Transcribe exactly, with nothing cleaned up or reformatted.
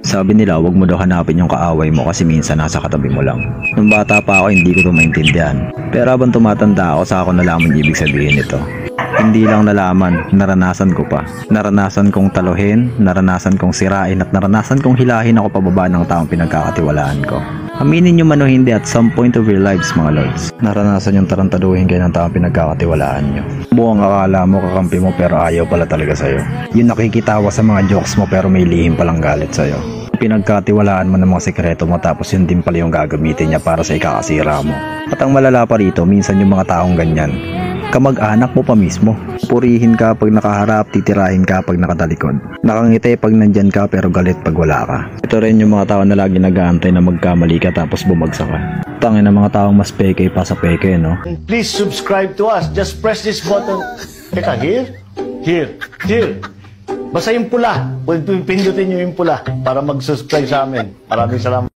Sabi nila wag mo daw hanapin yung kaaway mo kasi minsan nasa katabi mo lang. Nung bata pa ako hindi ko ito maintindihan. Pero habang tumatanda ako saka ko nalaman ibig sabihin nito. Hindi lang nalaman, naranasan ko pa. Naranasan kong taluhin, naranasan kong sirain at naranasan kong hilahin ako pababa ng taong pinagkakatiwalaan ko. Aminin nyo man o hindi at some point of your lives mga lords, naranasan yung tarantaduhin kayo ng taong pinagkakatiwalaan nyo. Buong akala mo kakampi mo pero ayaw pala talaga sa'yo. Yung nakikitawa sa mga jokes mo pero may lihim palang galit sa'yo. Pinagkatiwalaan mo ng mga sekreto mo tapos yun din pala yung gagamitin niya para sa ikakasira mo. At ang malala pa rito, minsan yung mga taong ganyan, kamag-anak mo pa mismo. Purihin ka pag nakaharap, titirahin ka pag nakatalikod. Nakangiti pag nandyan ka pero galit pag wala ka. Ito rin yung mga tao na lagi nag-aantay na magkamali ka tapos bumagsak ka. Tangin ng mga taong mas peke pa sa peke, no? Please subscribe to us. Just press this button. Teka, here? Here. Here. Basta yung pula. Pindutin nyo yung pula para mag-subscribe sa amin. Maraming salamat.